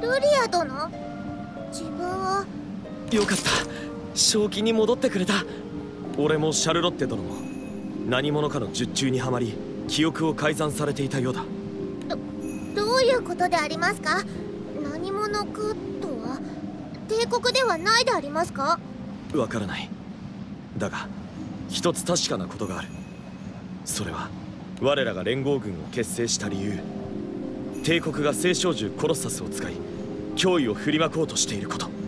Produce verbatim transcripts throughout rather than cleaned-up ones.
ルリア殿、自分は。 よかった、正気に戻ってくれた。俺もシャルロッテ殿も何者かの術中にはまり記憶を改ざんされていたようだ。 どどういうことでありますか？何者かとは帝国ではないでありますか？ わからない。だが一つ確かなことがある。それは我らが連合軍を結成した理由、帝国が聖少獣コロッサスを使い脅威を振りまこうとしていること。ル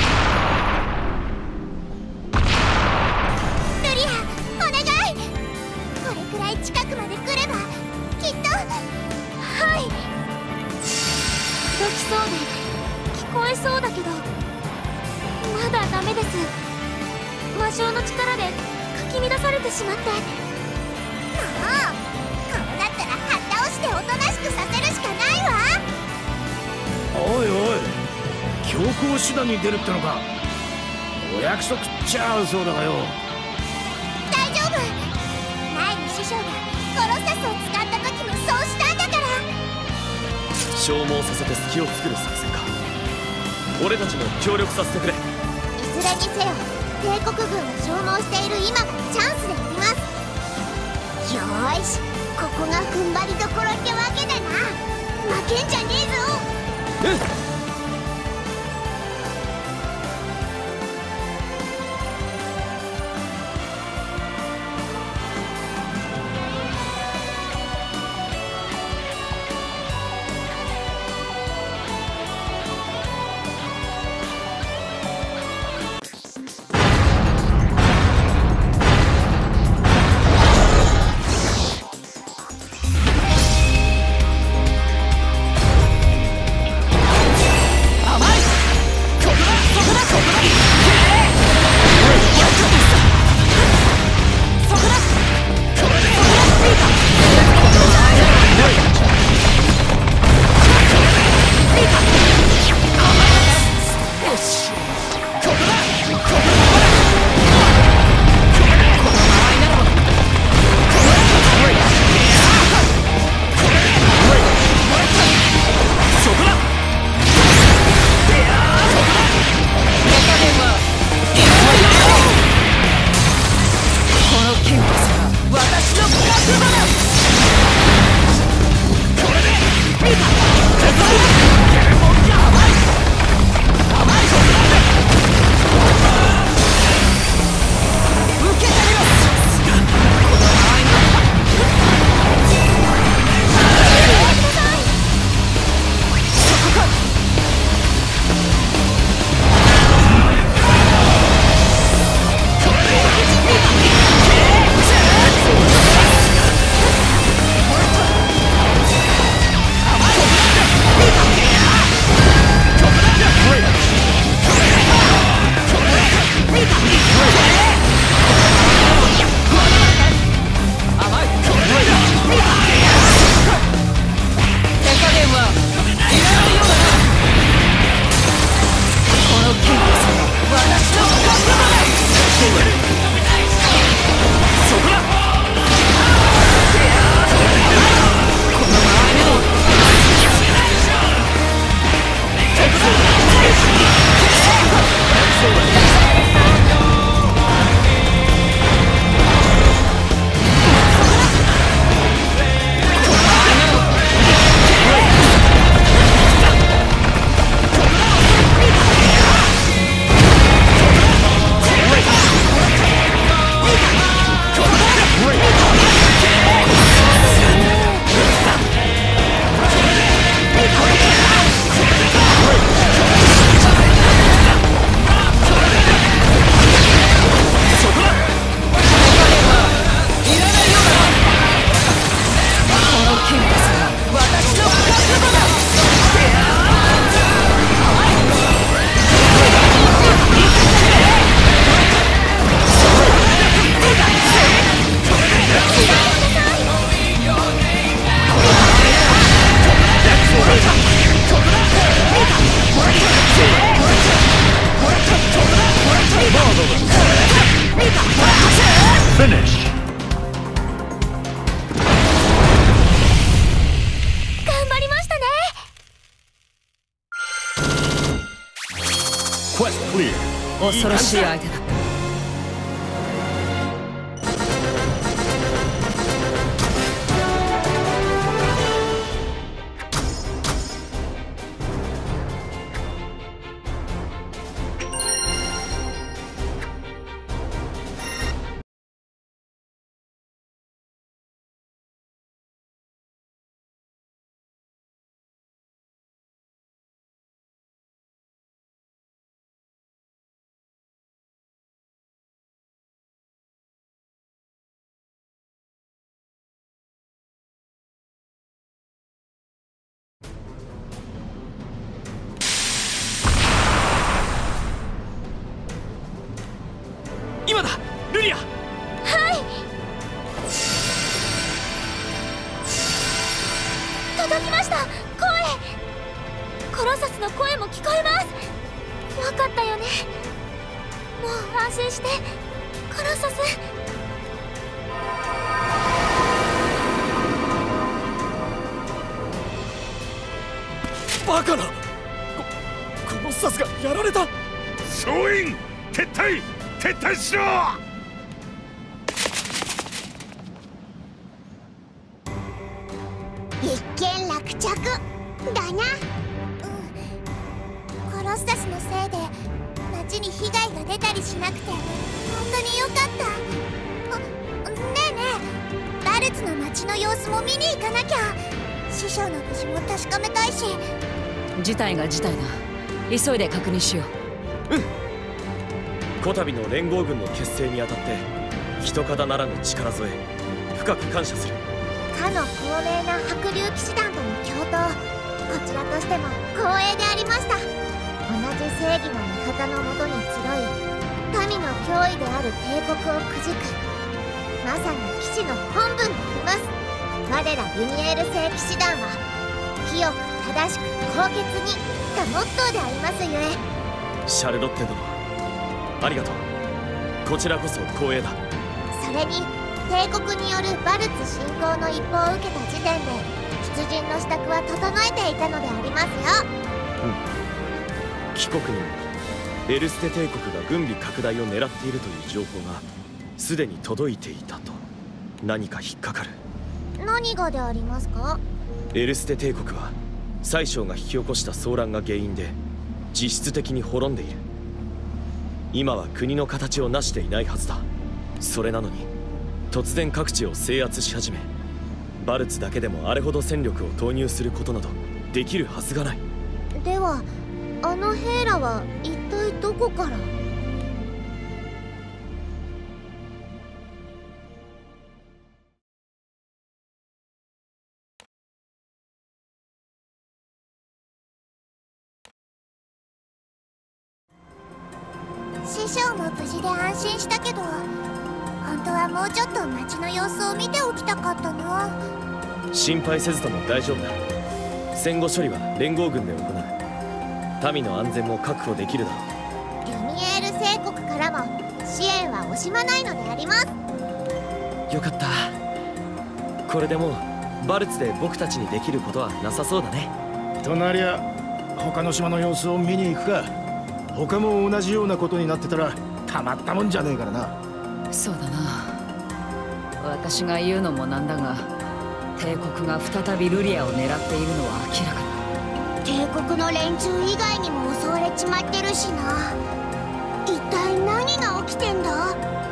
リア、お願い。これくらい近くまで来ればきっと。はい。 できそうで聞こえそうだけどまだダメです。魔性の力でかき乱されてしまって。もうこうなったらはった押しておとなしくさせるしかないわ。 おいおい、強行手段に出るってのか。お約束っちゃそうだがよ。 大丈夫。前に師匠がコロッサスを使った時もそうしたんだから。 消耗させて隙を作る作戦か。俺たちも協力させてくれ。いずれにせよ帝国軍を消耗している今がチャンスであります。よーし、ここが踏ん張りどころってわけだな。負けんじゃねえぞ。 うん。 恐ろしい相手だ。 今だルリア。 届きました。声、コロサスの声も聞こえます。よかったよね。もう安心して。コロサス、 バカな。こコロッサスがやられた。 総員撤退撤退しろ。 一件落着だな。うん、コロッサスのせいで町に被害が出たりしなくて本当によかった。あ、ねえねえ、バルツの町の様子も見に行かなきゃ。師匠の無事も確かめたいし。 事態が事態だ。急いで確認しよう。 うん。こたびの連合軍の結成にあたって一方ならぬ力添え深く感謝する。 かの高名な白竜騎士団との共闘、こちらとしても光栄でありました。同じ正義の味方のもとに集い、民の脅威である帝国をくじく、まさに騎士の本分であります。我らルミエール聖騎士団は清く正しく高潔にがモットーでありますゆえ。 シャルロッテ殿、ありがとう。こちらこそ光栄だ。 それに帝国によるバルツ侵攻の一報を受けた時点で出陣の支度は整えていたのでありますよ。 うん。帰国にもエルステ帝国が軍備拡大を狙っているという情報がすでに届いていたと。何か引っかかる。 何がでありますか？ エルステ帝国は宰相が引き起こした騒乱が原因で実質的に滅んでいる。今は国の形を成していないはずだ。それなのに突然各地を制圧し始め、バルツだけでもあれほど戦力を投入することなどできるはずがない。 ではあの兵らは一体どこから？師匠も無事で安心したけど、本当はもうちょっと町の様子を見ておきたかったな。 心配せずとも大丈夫だ。戦後処理は連合軍で行う。民の安全も確保できるだろう。 ルミエール聖国からも支援は惜しまないのであります。 よかった。これでもうバルツで僕たちにできることはなさそうだね。 となりゃ他の島の様子を見に行くか。他も同じようなことになってたらたまったもんじゃねえからな。 そうだな。私が言うのもなんだが、帝国が再びルリアを狙っているのは明らかだ。 帝国の連中以外にも襲われちまってるしな。一体何が起きてんだ？